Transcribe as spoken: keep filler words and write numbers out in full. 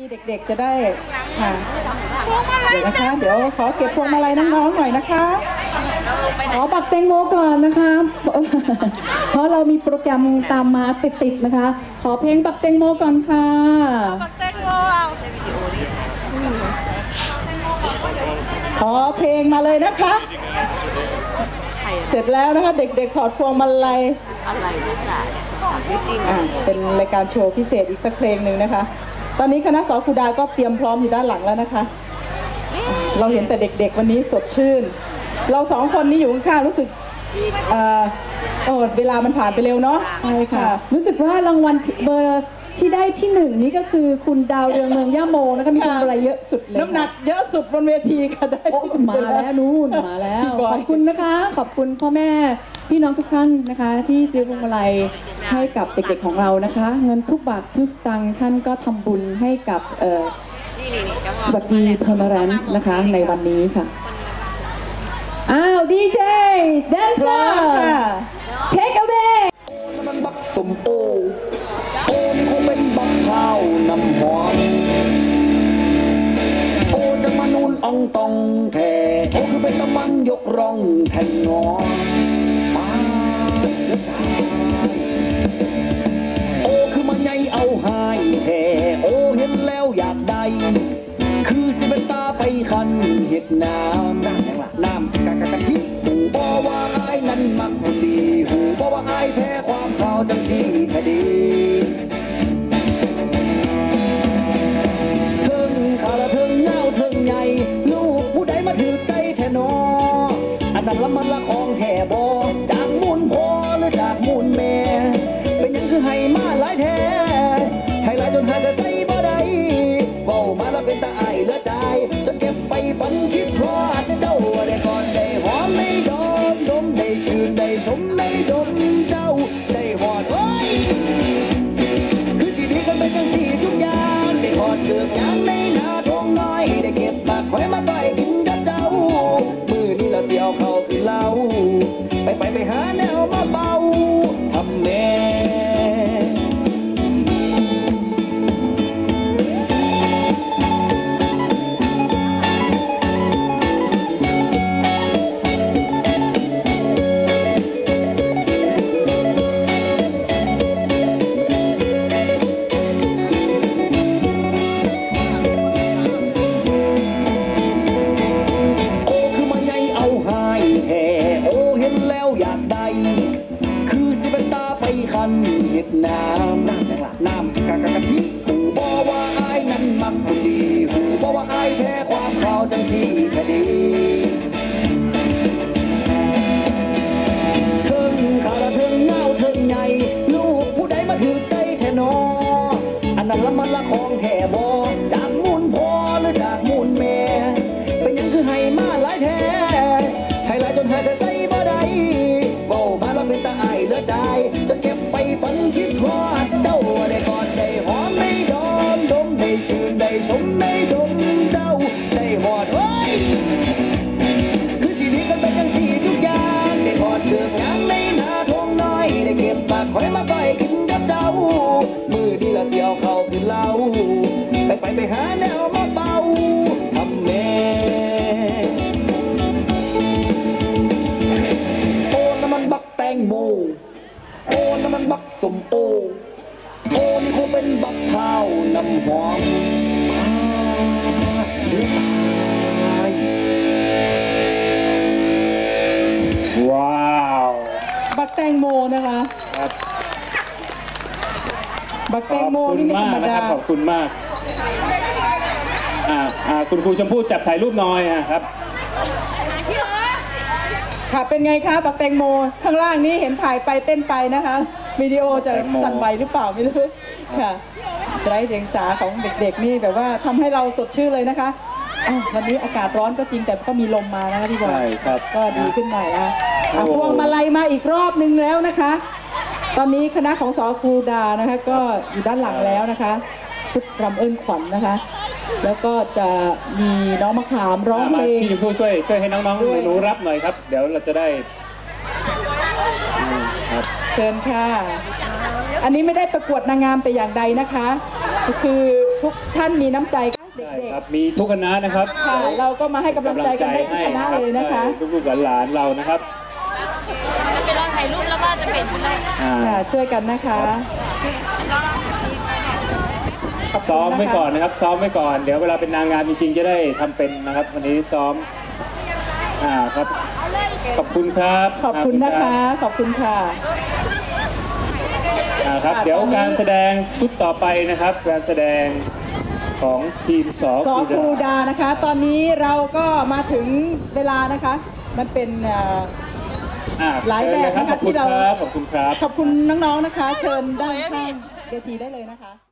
เด็กๆจะได้ค่ะเดี๋ยวนะคะเดี๋ยวขอเก็บพวงมาลัยน้องๆหน่อยนะคะขอบักแตงโมก่อนนะคะเพราะเรามีโปรแกรมตามมาติดๆนะคะขอเพลงบักแตงโมก่อนค่ะบักแตงโมขอเพลงมาเลยนะคะเสร็จแล้วนะคะเด็กๆขอพวงมาลัยอะไรนะคะเป็นรายการโชว์พิเศษอีกสักเพลงหนึ่งนะคะตอนนี้คณะสครูดาก็เตรียมพร้อมอยู่ด้านหลังแล้วนะคะเราเห็นแต่เด็กๆวันนี้สดชื่นเราสองคนนี้อยู่ข้างๆรู้สึกเอ่อโอ้เวลามันผ่านไปเร็วเนาะใช่ค่ะรู้สึกว่ารางวัลเบอร์ที่ได้ที่หนึ่งนี้ก็คือคุณดาวเรืองเมืองย่าโมนะคะมีพวงมาลัยเยอะสุดเลยน้ำหนักเยอะสุดบนเวทีค่ะได้มาแล้วนู่นมาแล้วขอบคุณนะคะขอบคุณพ่อแม่พี่น้องทุกท่านนะคะที่ซื้อพวงมาลัยให้กับเด็กๆของเรานะคะเงินทุกบาททุกสตางค์ท่านก็ทำบุญให้กับสวัสดีเพอร์เมอรันซ์นะคะในวันนี้ค่ะอ้าวดีเจแดนเซอร์ take away มันบักสมโอโอนี่คงเป็นบักข้าวน้ำหอมโอจะมานูนอ่องตองแท่โอคือเป็นตะมันยกร่องแท่งงอมาโอคือมันใหญ่เอาหายแท่โอเห็นแล้วอยากได้คือสิเป็นตาไปคันเห็ดน้ำน้ำน้ำกะกะกะทิหูบ่ว่าอายนั้นมักดีหูบ่ว่าอายแพ้ความข่าวจังสีคดีเทิงขาละเทิงเงาเทิงใหญ่ลูกผู้ใดมาถือใจแท่นออันนั้นละมันละของแท่บ่จากมูลพ่อหรือจากมูลแม่เป็นยังคือให้มาหลายแท้ไทยหลายจนหาจะใส่บ่ได้เว้ามาแล้วเป็นตาอายเหลือใจจนเก็บไปฝันคิดพลาดเจ้าได้ก่อนได้หอมได้ดมดมได้ชื่นได้สมได้ดมเจ้าได้หอดโอ้ยคือสีดีกันเป็นจังสีทุกอย่างได้หอดเกือบอย่างในนาทงน้อยได้เก็บปากคอยมาต่อยกินกับเจ้ามือนี่เราเสียวเขาคือเล่าไปไปไปหาแนวมาเบาทำแม่เห็ดน้ำน้ำน้ำกะกะกะทิหูบ่ว่าอายนั้นมักคนดีหูบ่ว่าอายแพ้ความข่าวจังสีคดีเทิงขาละเทิงเงาเทิงใหญ่ลูกผู้ใดมาถือใจแท่นออันนั้นละมันละของแท่บ่จากมูลพ่อหรือจากมูลแม่เป็นยังคือให้มาหลายแท้ให้หลายจนหาจะใส่บ่ได้เว้ามาแล้วเป็นตาอายเหลือใจจนเก็บไปฝันคิดพลาดเจ้าได้กอดได้หอมได้ดมดมได้ชื่นได้ชมได้ดมเจ้าได้หอดโอ้ยคือสีดีกันเป็นจังสีทุกอย่างได้หอดเกือบอย่างในนาทงน้อยได้เก็บปากคอยมาก้อยกินกับเจ้ามือที่ละเสียวเขาคือเล่าไปไปไปหาแนวมาเบาทำแม่โอ้น้ำมันบักแตงโมโอ้น้ำมันบักสมโอโอ้นี่คงเป็นบักข้าวน้ำหอมหรือตายว้าวบักแตงโมนะคะบักแตงโมนี่ไม่ธรรมดาขอบคุณมากอ่าอ่าคุณครูชมพู่จับถ่ายรูปหน่อยอ่ะครับค่ะเป็นไงคะบักแตงโมข้างล่างนี้เห็นถ่ายไปเต้นไปนะคะวิดีโอจะสั่นไหวหรือเปล่าไม่รู้ค่ะไร้เดียงสาของเด็กๆนี่แบบว่าทำให้เราสดชื่นเลยนะคะวันนี้อากาศร้อนก็จริงแต่ก็มีลมมานะคะพี่บอลก็ดีขึ้นหน่อยนะพวงมาลัยมาอีกรอบนึงแล้วนะคะตอนนี้คณะของสครูดานะคะก็อยู่ด้านหลังแล้วนะคะชุดรำเอิญขวัญนะคะแล้วก็จะมีน้องมะขามร้องเพลงพี่ผู้ช่วยช่วยให้น้องๆหนูรับหน่อยครับเดี๋ยวเราจะได้เชิญค่ะอันนี้ไม่ได้ประกวดนางงามแต่อย่างใดนะคะคือทุกท่านมีน้ำใจเด็ใช่กครับมีทุกคณะนะครับๆค่ะเราก็มาให้กำลังใจกันได้ทุกคณะเลยนะคะให้ลูกๆหลานๆเรานะครับจะเป็นเราถ่ายรูปแล้วก็จะเป็นชุดแรกอ่าค่ะช่วยกันนะคะขอบคุณนะคะซ้อมไว้ก่อนนะครับ ซ้อมไว้ก่อนเดี๋ยวเวลาเป็นนางงามจริงๆจะได้ทำเป็นนะครับ วันนี้ซ้อมอ่าครับขอบคุณครับขอบคุณนะคะ ขอบคุณค่ะอ่าครับค่ะเดี๋ยวตอนนี้การแสดงชุดต่อไปนะครับ การแสดงของทีมสอสอคครูรูดาดานะคะ ตอนนี้เราก็มาถึงเวลานะคะ มันเป็นเอ่ออ่าหลายแบบนะคะขอบคุณที่เราครับขอบคุณครับขอบคุณน้องๆนะคะ เชิญด้านข้างเวทีได้เลยนะคะ